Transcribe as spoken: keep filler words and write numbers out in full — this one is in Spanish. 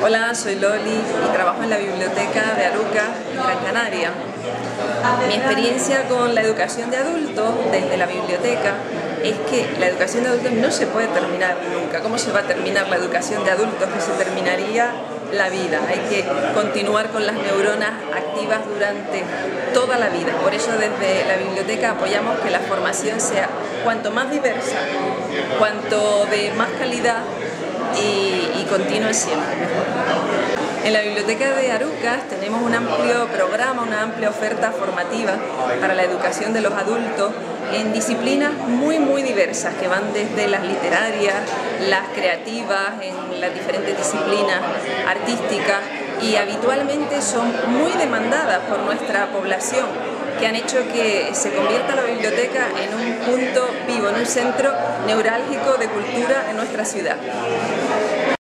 Hola, soy Loli y trabajo en la biblioteca de Aruca, en Gran Canaria. Mi experiencia con la educación de adultos desde la biblioteca es que la educación de adultos no se puede terminar nunca. ¿Cómo se va a terminar la educación de adultos? Que se terminaría la vida. Hay que continuar con las neuronas activas durante toda la vida. Por eso desde la biblioteca apoyamos que la formación sea cuanto más diversa, cuanto de más calidad y, y continúe siempre mejor. En la biblioteca de Arucas tenemos un amplio programa, una amplia oferta formativa para la educación de los adultos en disciplinas muy muy diversas que van desde las literarias, las creativas, en las diferentes disciplinas artísticas, y habitualmente son muy demandadas por nuestra población, que han hecho que se convierta la biblioteca en un punto vivo, en un centro neurálgico de cultura en nuestra ciudad.